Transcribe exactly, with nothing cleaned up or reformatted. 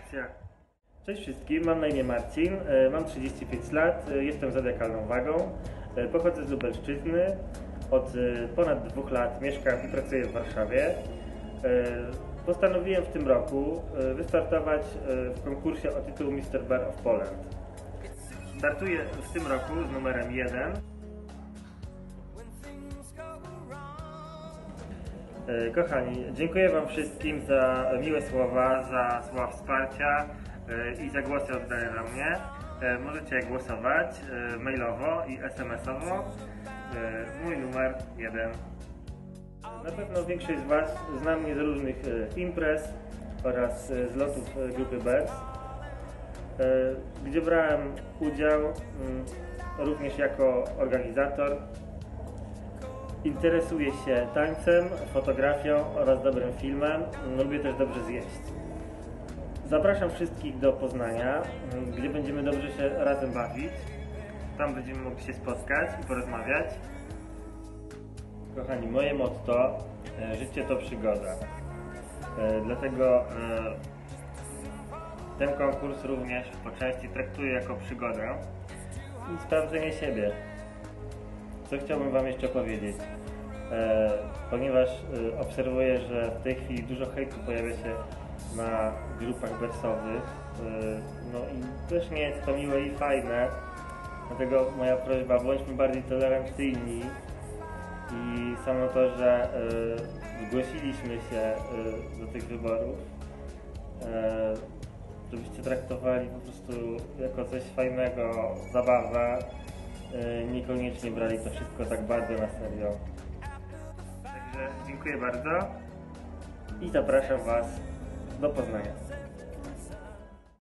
Akcja. Cześć wszystkim, mam na imię Marcin, mam trzydzieści pięć lat, jestem zadekalną wagą, pochodzę z Lubelszczyzny, od ponad dwóch lat mieszkam i pracuję w Warszawie. Postanowiłem w tym roku wystartować w konkursie o tytuł mister Bear of Poland. Startuję w tym roku z numerem jeden. Kochani, dziękuję Wam wszystkim za miłe słowa, za słowa wsparcia i za głosy oddane na mnie. Możecie głosować mailowo i es em esowo. Mój numer jeden. Na pewno większość z Was zna mnie z różnych imprez oraz z lotów grupy Bears, gdzie brałem udział również jako organizator. Interesuję się tańcem, fotografią oraz dobrym filmem. Lubię też dobrze zjeść. Zapraszam wszystkich do Poznania, gdzie będziemy dobrze się razem bawić. Tam będziemy mogli się spotkać i porozmawiać. Kochani, moje motto: życie to przygoda. Dlatego ten konkurs również po części traktuję jako przygodę i sprawdzenie siebie. Co chciałbym Wam jeszcze powiedzieć? E, ponieważ e, obserwuję, że w tej chwili dużo hejtu pojawia się na grupach bersowych, e, no i też nie jest to miłe i fajne, dlatego moja prośba: bądźmy bardziej tolerancyjni i samo to, że e, zgłosiliśmy się e, do tych wyborów, e, żebyście traktowali po prostu jako coś fajnego, zabawę. Niekoniecznie brali to wszystko tak bardzo na serio. Także dziękuję bardzo i zapraszam Was do Poznania.